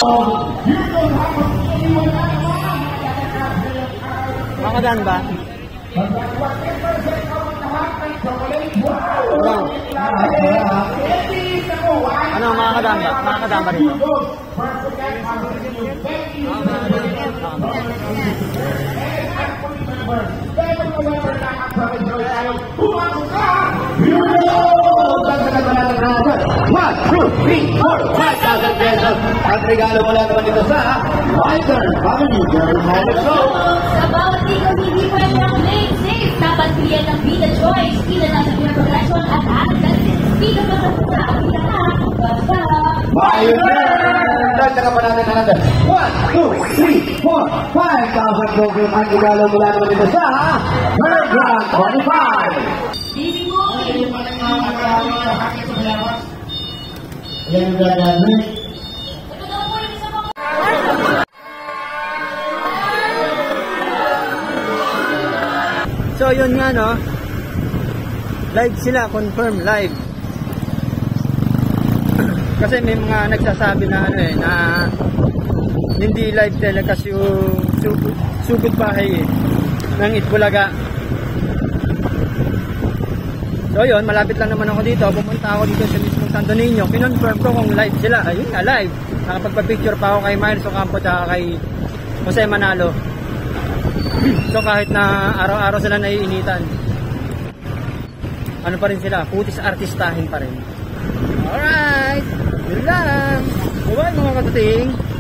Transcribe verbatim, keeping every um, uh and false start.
Makadaan ba? Ano? Ano, makakadaan ba? Makakadaan ba dito? one, two, three, four, five thousand pesos. At regalo mula naman dito sa Wiser Family Journal Show. Sa bawat ikaw hindi pwede ang lane safe. Dapat bigyan ng Vida Choice. Pila na sa progression at atas. Pila pa sa pusa ang pinaka. Basta. Wiser! Dagdagan pa natin na natin. one, two, three, four, five thousand pesos. At regalo mula naman dito sa Bergram twenty-five. Baby boy! Yan yung gagawin. Ito daw po yung isa mga... So yun nga no, live sila, confirm live. Kasi may mga nagsasabi na ano eh, na hindi live telecast yung sugod, sugod bahay eh, ng Itbulaga. So yun, malapit lang naman ako dito, pumunta ako dito sa mismong Santo Niño, kinonfirm ko kung live sila. Ayun nga, live. Nakapagpa-picture pa ako kay Miles Ocampo at kay Jose Manalo. So kahit na araw-araw sila naiinitan, ano pa rin sila, putis artistahin pa rin. Alright, yun lang. Bye-bye mga katuting.